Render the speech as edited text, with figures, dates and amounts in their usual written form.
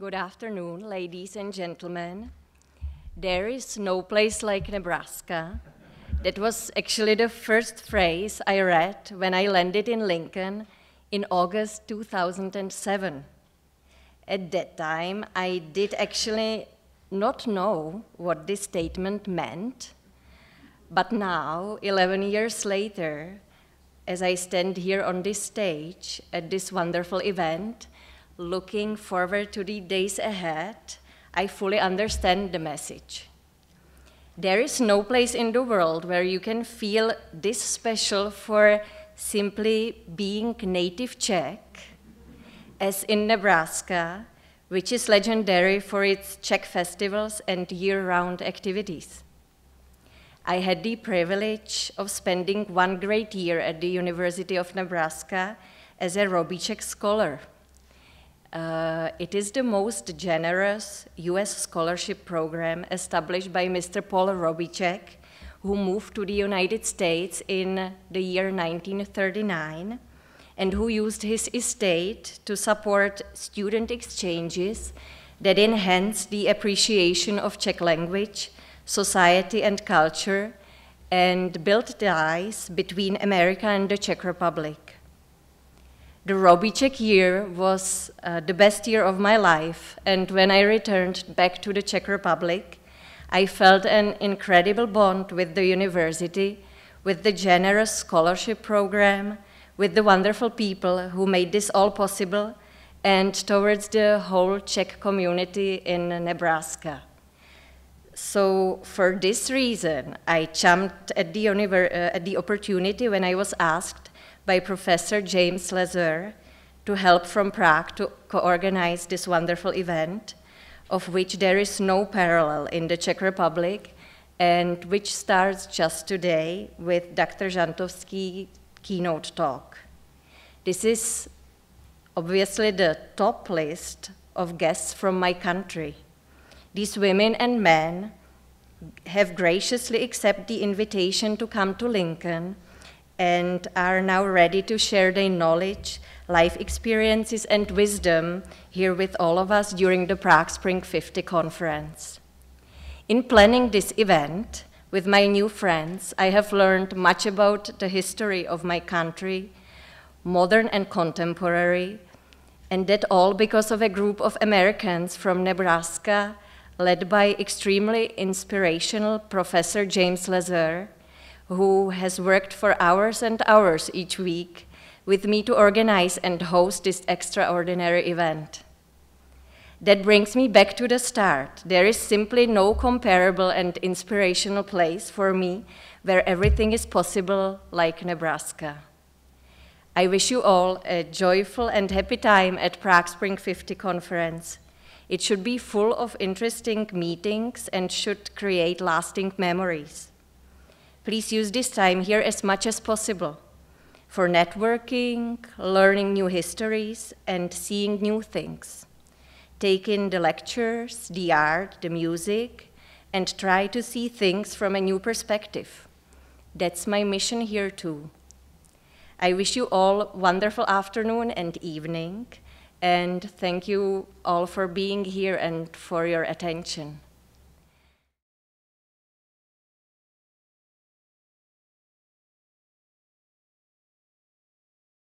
Good afternoon, ladies and gentlemen. There is no place like Nebraska. That was actually the first phrase I read when I landed in Lincoln in August 2007. At that time, I did actually not know what this statement meant, but now, 11 years later, as I stand here on this stage at this wonderful event, looking forward to the days ahead, I fully understand the message. There is no place in the world where you can feel this special for simply being native Czech as in Nebraska, which is legendary for its Czech festivals and year-round activities. I had the privilege of spending one great year at the University of Nebraska as a Robitschek scholar. It is the most generous US scholarship program established by Mr. Paul Robitschek, who moved to the United States in the year 1939, and who used his estate to support student exchanges that enhance the appreciation of Czech language, society, and culture, and build ties between America and the Czech Republic. The Robitschek year was the best year of my life, and when I returned back to the Czech Republic, I felt an incredible bond with the university, with the generous scholarship program, with the wonderful people who made this all possible, and towards the whole Czech community in Nebraska. So for this reason, I jumped at the opportunity when I was asked by Professor James Lazar to help from Prague to co-organize this wonderful event, of which there is no parallel in the Czech Republic, and which starts just today with Dr. Žantovský's keynote talk. This is obviously the top list of guests from my country. These women and men have graciously accepted the invitation to come to Lincoln and are now ready to share their knowledge, life experiences, and wisdom here with all of us during the Prague Spring 50 conference. In planning this event with my new friends, I have learned much about the history of my country, modern and contemporary, and that all because of a group of Americans from Nebraska led by extremely inspirational Professor James Lazar, who has worked for hours and hours each week with me to organize and host this extraordinary event. That brings me back to the start. There is simply no comparable and inspirational place for me where everything is possible like Nebraska. I wish you all a joyful and happy time at Prague Spring 50 conference. It should be full of interesting meetings and should create lasting memories. Please use this time here as much as possible for networking, learning new histories, and seeing new things. Take in the lectures, the art, the music, and try to see things from a new perspective. That's my mission here too. I wish you all a wonderful afternoon and evening, and thank you all for being here and for your attention.